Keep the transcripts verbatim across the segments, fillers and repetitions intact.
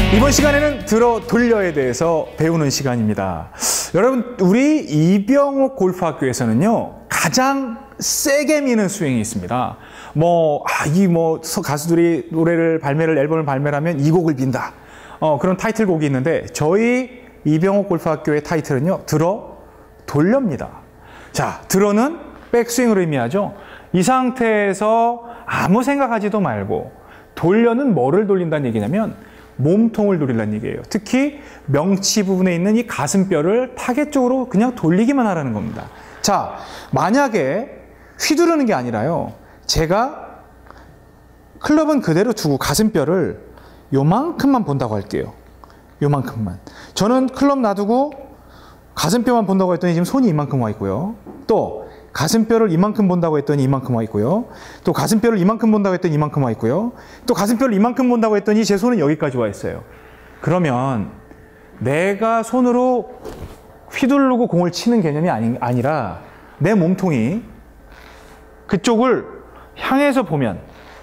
이번 시간에는 들어 돌려에 대해서 배우는 시간입니다. 여러분, 우리 이병옥 골프학교에서는요, 가장 세게 미는 스윙이 있습니다. 뭐, 아, 이 뭐, 가수들이 노래를 발매를, 앨범을 발매를 하면 이 곡을 빈다. 어, 그런 타이틀곡이 있는데, 저희 이병옥 골프학교의 타이틀은요, 들어 돌려입니다. 자, 들어는 백스윙을 의미하죠. 이 상태에서 아무 생각하지도 말고, 돌려는 뭐를 돌린다는 얘기냐면, 몸통을 돌리라는 얘기예요. 특히 명치 부분에 있는 이 가슴뼈를 타겟 쪽으로 그냥 돌리기만 하라는 겁니다. 자, 만약에 휘두르는 게 아니라요, 제가 클럽은 그대로 두고 가슴뼈를 요만큼만 본다고 할게요. 요만큼만. 저는 클럽 놔두고 가슴뼈만 본다고 했더니 지금 손이 이만큼 와 있고요. 또 가슴뼈를 이만큼 본다고 했더니 이만큼 와 있고요. 또 가슴뼈를 이만큼 본다고 했더니 이만큼 와 있고요. 또 가슴뼈를 이만큼 본다고 했더니 제 손은 여기까지 와 있어요. 그러면 내가 손으로 휘두르고 공을 치는 개념이 아니, 아니라 내 몸통이 그쪽을 향해서 보면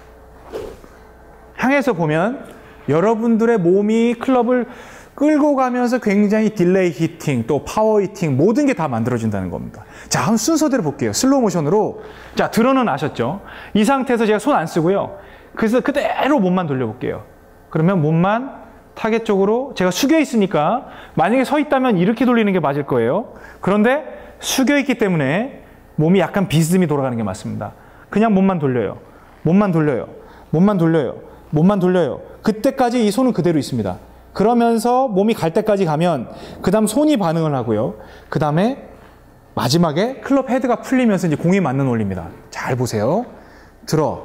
향해서 보면 여러분들의 몸이 클럽을 끌고 가면서 굉장히 딜레이 히팅, 또 파워 히팅, 모든 게 다 만들어진다는 겁니다. 자, 한번 순서대로 볼게요. 슬로우 모션으로. 자, 들어는 아셨죠? 이 상태에서 제가 손 안 쓰고요. 그래서 그대로 몸만 돌려볼게요. 그러면 몸만 타겟 쪽으로, 제가 숙여 있으니까 만약에 서 있다면 이렇게 돌리는 게 맞을 거예요. 그런데 숙여 있기 때문에 몸이 약간 비스듬히 돌아가는 게 맞습니다. 그냥 몸만 돌려요. 몸만 돌려요. 몸만 돌려요. 몸만 돌려요. 그때까지 이 손은 그대로 있습니다. 그러면서 몸이 갈 때까지 가면 그 다음 손이 반응을 하고요. 그 다음에 마지막에 클럽 헤드가 풀리면서 이제 공이 맞는 원리입니다. 잘 보세요. 들어,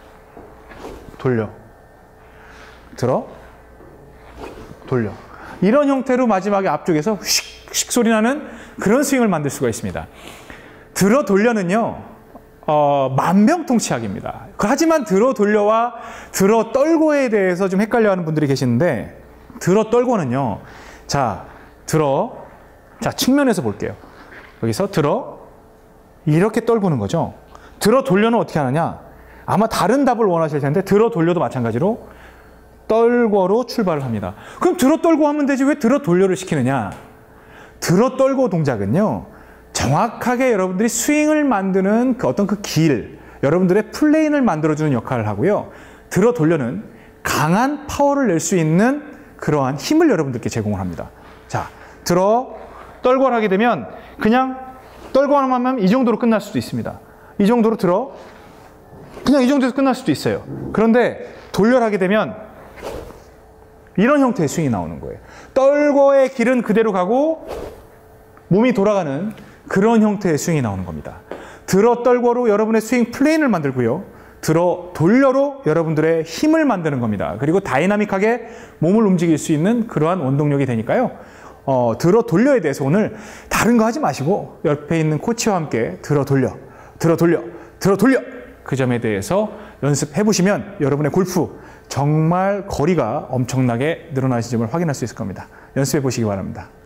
돌려, 들어, 돌려. 이런 형태로 마지막에 앞쪽에서 휙 소리 나는 그런 스윙을 만들 수가 있습니다. 들어 돌려는요, 어, 만병통치약입니다. 하지만 들어 돌려와 들어 떨고에 대해서 좀 헷갈려하는 분들이 계시는데, 들어 떨고는요, 자, 들어, 자, 측면에서 볼게요. 여기서 들어, 이렇게 떨구는 거죠. 들어 돌려는 어떻게 하느냐? 아마 다른 답을 원하실 텐데, 들어 돌려도 마찬가지로 떨고로 출발을 합니다. 그럼 들어 떨고 하면 되지 왜 들어 돌려를 시키느냐? 들어 떨고 동작은요, 정확하게 여러분들이 스윙을 만드는 그 어떤 그 길, 여러분들의 플레인을 만들어주는 역할을 하고요. 들어 돌려는 강한 파워를 낼 수 있는 그러한 힘을 여러분들께 제공을 합니다. 자, 들어, 떨고 하게 되면 그냥 떨고 하면 이 정도로 끝날 수도 있습니다. 이 정도로 들어, 그냥 이 정도에서 끝날 수도 있어요. 그런데 돌려 하게 되면 이런 형태의 스윙이 나오는 거예요. 떨고의 길은 그대로 가고 몸이 돌아가는 그런 형태의 스윙이 나오는 겁니다. 들어, 떨고로 여러분의 스윙 플레인을 만들고요. 들어 돌려로 여러분들의 힘을 만드는 겁니다. 그리고 다이나믹하게 몸을 움직일 수 있는 그러한 원동력이 되니까요. 어, 들어 돌려에 대해서 오늘 다른 거 하지 마시고 옆에 있는 코치와 함께 들어 돌려, 들어 돌려, 들어 돌려, 그 점에 대해서 연습해 보시면 여러분의 골프 정말 거리가 엄청나게 늘어나신 점을 확인할 수 있을 겁니다. 연습해 보시기 바랍니다.